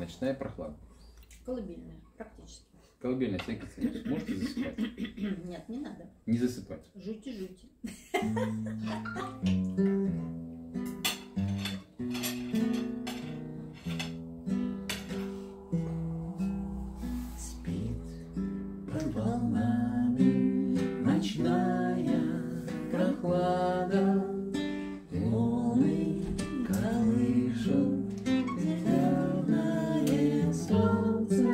ночная прохлада. Колыбельная, практически. Колыбельная, Сергей Константинович, можете засыпать? Нет, не надо. Не засыпать. Жути-жути. Спит под волнами ночная прохлада, волны колышут зеленое солнце.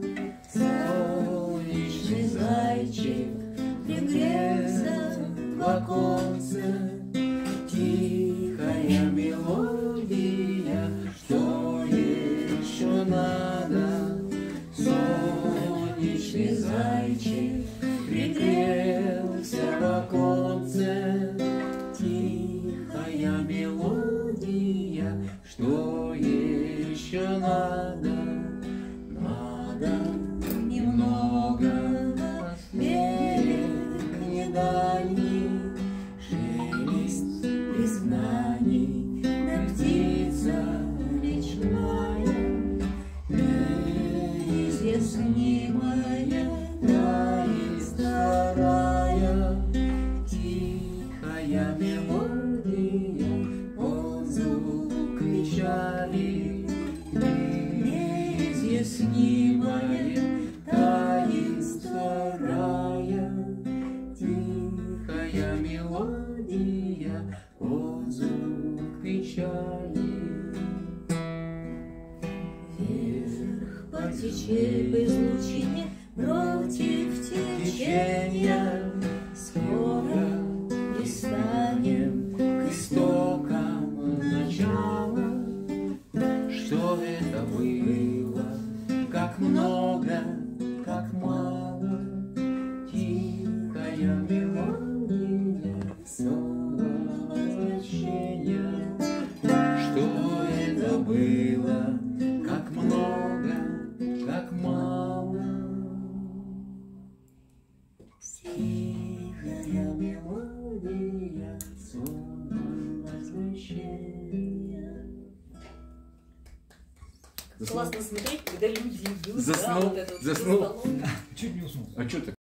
Солнечный зайчик пригрелся в оконце. Тихая мелодия, что еще надо? Солнечный зайчик пригрелся в оконце. Тихая мелодия, что еще надо? Надо немного берег не дальний, шелест признаний, да птица речная, неизъяснимая таинство рая. Тихая мелодия, он звук печали, неизъяснимое таинство рая. Тихая мелодия, он звук печали. Вверх по излучине против течения, скоро пристанем к истокам начала. Что это было, как много, как мало. Тихая мелодия, снова возвращение. Что это было, как много, как мало. Тихая мелодия, снова возвращение. Классно смотреть, когда люди идут. Заснул. Да, вот это вот Заснул. за столом. Чуть не уснул. А что ты?